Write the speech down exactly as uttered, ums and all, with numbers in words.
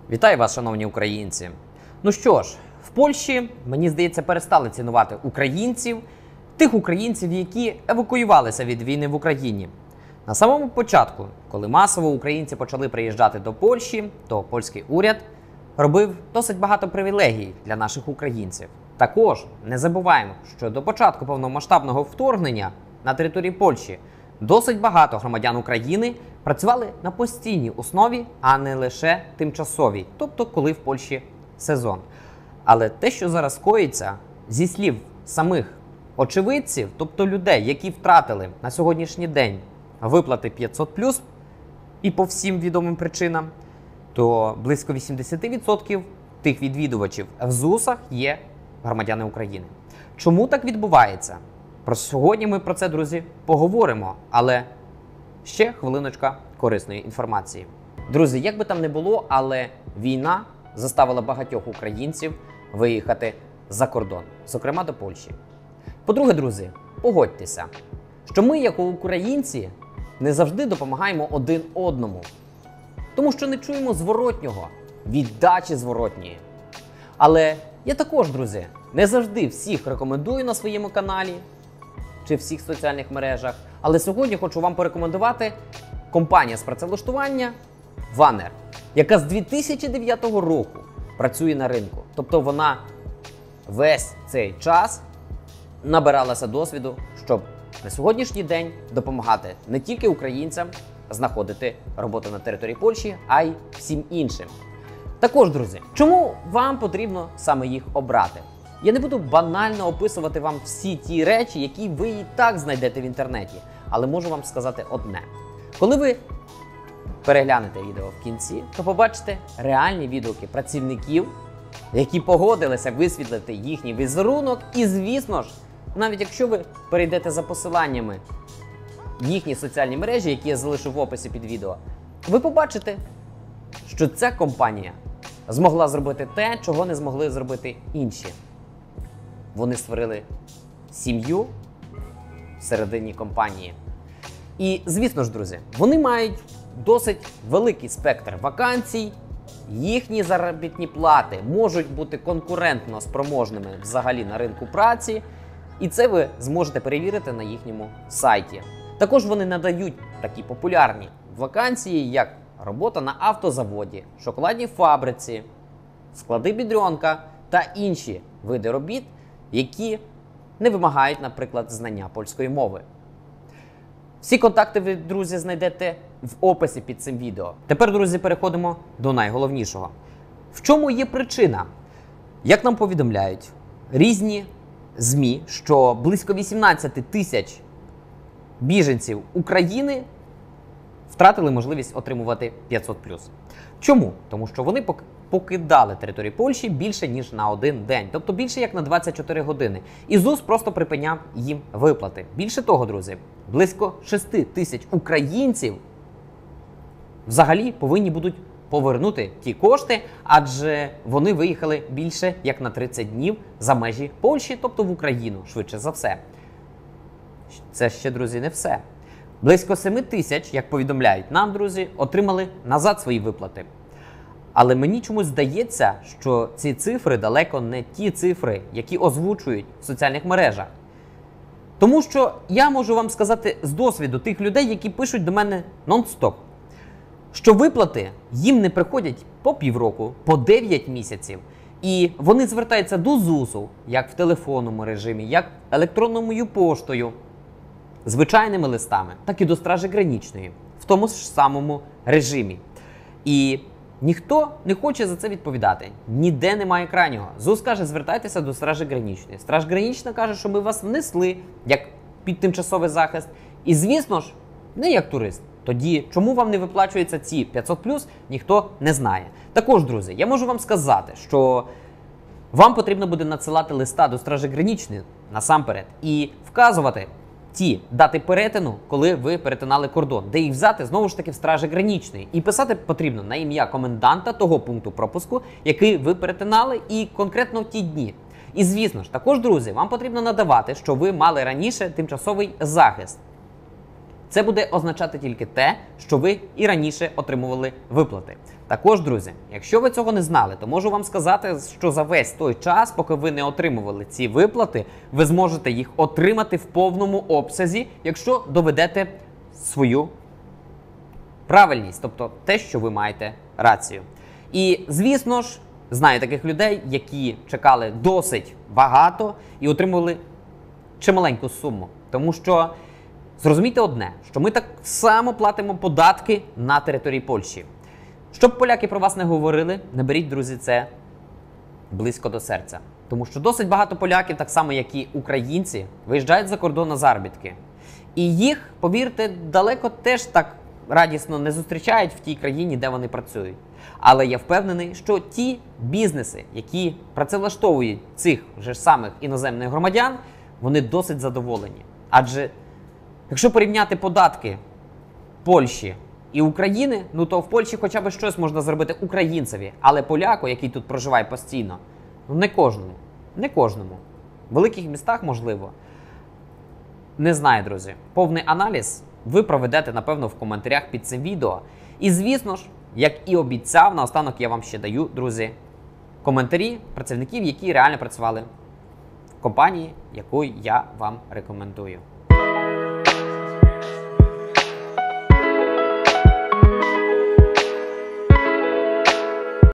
Вітаю вас, шановні українці! Ну що ж, в Польщі, мені здається, перестали цінувати українців, тих українців, які евакуювалися від війни в Україні. На самому початку, коли масово українці почали приїжджати до Польщі, то польський уряд робив досить багато привілегій для наших українців. Також не забуваємо, що до початку повномасштабного вторгнення на території Польщі досить багато громадян України працювали на постійній основі, а не лише тимчасовій, тобто коли в Польщі сезон. Але те, що зараз коїться, зі слів самих очевидців, тобто людей, які втратили на сьогоднішній день виплати п'ятсот плюс і по всім відомим причинам, то близько вісімдесят відсотків тих відвідувачів в ЗУСах є громадяни України. Чому так відбувається? Про сьогодні ми про це, друзі, поговоримо, але ще хвилиночка корисної інформації. Друзі, як би там не було, але війна заставила багатьох українців виїхати за кордон, зокрема до Польщі. По-друге, друзі, погодьтеся, що ми, як українці, не завжди допомагаємо один одному, тому що не чуємо зворотнього, віддачі зворотньої. Але я також, друзі, не завжди всіх рекомендую на своєму каналі чи всіх соціальних мережах, але сьогодні хочу вам порекомендувати компанію з працевлаштування Ванер, яка з дві тисячі дев'ятого року працює на ринку. Тобто вона весь цей час набиралася досвіду, щоб на сьогоднішній день допомагати не тільки українцям знаходити роботу на території Польщі, а й всім іншим. Також, друзі, чому вам потрібно саме їх обрати? Я не буду банально описувати вам всі ті речі, які ви і так знайдете в інтернеті, але можу вам сказати одне. Коли ви переглянете відео в кінці, то побачите реальні відгуки працівників, які погодилися висвітлити їхній візерунок. І, звісно ж, навіть якщо ви перейдете за посиланнями їхні соціальні мережі, які я залишу в описі під відео, ви побачите, що ця компанія змогла зробити те, чого не змогли зробити інші. Вони створили сім'ю всередині компанії. І, звісно ж, друзі, вони мають досить великий спектр вакансій, їхні заробітні плати можуть бути конкурентно спроможними взагалі на ринку праці, і це ви зможете перевірити на їхньому сайті. Також вони надають такі популярні вакансії, як робота на автозаводі, шоколадній фабриці, склади бідрянка та інші види робіт, які не вимагають, наприклад, знання польської мови. Всі контакти ви, друзі, знайдете в описі під цим відео. Тепер, друзі, переходимо до найголовнішого. В чому є причина? Як нам повідомляють різні ЗМІ, що близько вісімнадцять тисяч біженців України втратили можливість отримувати п'ятсот плюс. Чому? Тому що вони покидали територію Польщі більше, ніж на один день. Тобто більше, як на двадцять чотири години. І ЗУС просто припиняв їм виплати. Більше того, друзі, близько шість тисяч українців взагалі повинні будуть повернути ті кошти, адже вони виїхали більше, як на тридцять днів за межі Польщі, тобто в Україну, швидше за все. Це ще, друзі, не все. Близько семи тисяч, як повідомляють нам, друзі, отримали назад свої виплати. Але мені чомусь здається, що ці цифри далеко не ті цифри, які озвучують в соціальних мережах. Тому що я можу вам сказати з досвіду тих людей, які пишуть до мене нон-стоп, що виплати їм не приходять по півроку, по дев'ять місяців. І вони звертаються до ЗУСу, як в телефонному режимі, як електронною поштою, звичайними листами, так і до Стражі Граничної, в тому ж самому режимі. І ніхто не хоче за це відповідати. Ніде немає крайнього. ЗУС каже, звертайтеся до Стражі Граничної. Страж Гранична каже, що ми вас внесли як під тимчасовий захист. І, звісно ж, не як турист. Тоді чому вам не виплачуються ці п'ятсот плюс, ніхто не знає. Також, друзі, я можу вам сказати, що вам потрібно буде надсилати листа до Стражі Граничної насамперед і вказувати ті дати перетину, коли ви перетинали кордон, де їх взяти, знову ж таки, в Стражі Граничної. І писати потрібно на ім'я коменданта того пункту пропуску, який ви перетинали, і конкретно в ті дні. І, звісно ж, також, друзі, вам потрібно надавати, що ви мали раніше тимчасовий захист. Це буде означати тільки те, що ви і раніше отримували виплати. Також, друзі, якщо ви цього не знали, то можу вам сказати, що за весь той час, поки ви не отримували ці виплати, ви зможете їх отримати в повному обсязі, якщо доведете свою правильність, тобто те, що ви маєте рацію. І, звісно ж, знаю таких людей, які чекали досить багато і отримували чималеньку суму. Тому що, зрозумійте одне, що ми так само платимо податки на території Польщі. Щоб поляки про вас не говорили, не беріть, друзі, це близько до серця. Тому що досить багато поляків, так само як і українці, виїжджають за кордон на заробітки. І їх, повірте, далеко теж так радісно не зустрічають в тій країні, де вони працюють. Але я впевнений, що ті бізнеси, які працевлаштовують цих же ж самих іноземних громадян, вони досить задоволені. Адже якщо порівняти податки Польщі і України, ну то в Польщі хоча б щось можна зробити українцеві, але поляку, який тут проживає постійно, ну не кожному. Не кожному. В великих містах можливо. Не знаю, друзі. Повний аналіз ви проведете, напевно, в коментарях під цим відео. І, звісно ж, як і обіцяв, наостанок я вам ще даю, друзі, коментарі працівників, які реально працювали в компанії, яку я вам рекомендую.